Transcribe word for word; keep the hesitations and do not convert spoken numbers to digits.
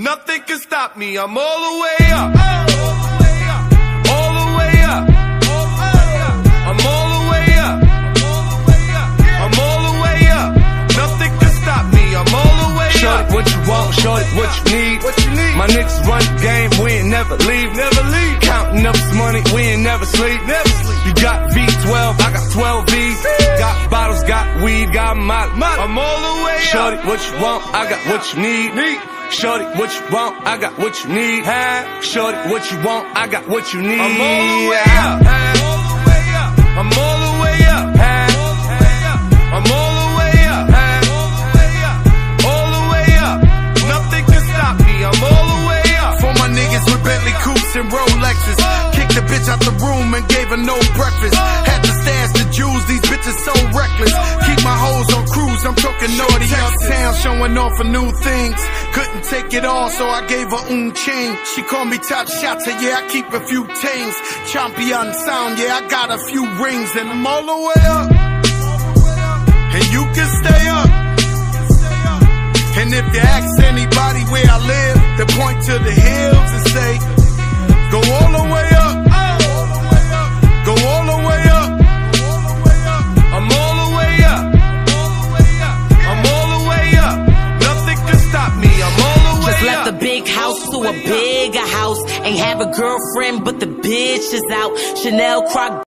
Nothing can stop me, I'm all the way up. All the way up. I'm all the way up. I'm all the way up. Nothing can stop me, I'm all the way up. Shorty, what you want, shorty, what you need. What you need? My niggas run the game, we ain't never leave. Never leave. Counting up this money, we ain't never sleep. Never sleep. You got V twelve, I got twelve V's. Got bottles, got weed, got molly. I'm all the way up. Shorty, what you want, I got what you need. Need. Shorty, what you want, I got what you need. Huh? Shorty, what you want, I got what you need. I'm all the way up. I'm all the way up. I'm all the way up. All the way up. Nothing can stop me, I'm all the way up. For my niggas with Bentley coupes and Rolexes, kicked the bitch out the room and gave her no breakfast. Had to stash the jewels, these bitches so reckless. Keep my hoes on cruise, I'm talking naughty uptown, showing off for new things. Couldn't take it all, so I gave her un chain. She called me top shotter, yeah, I keep a few tings. Champion sound, yeah, I got a few rings. And I'm all the way up, and you can stay up. And if you ask anybody where I live, they point to the hills and say, go all the way up. Go all the way up. I'm all the way up. I'm all the way up. Nothing can stop me, I'm all the way up. Just left a big house to a bigger house. Ain't have a girlfriend, but the bitch is out. Chanel Croc.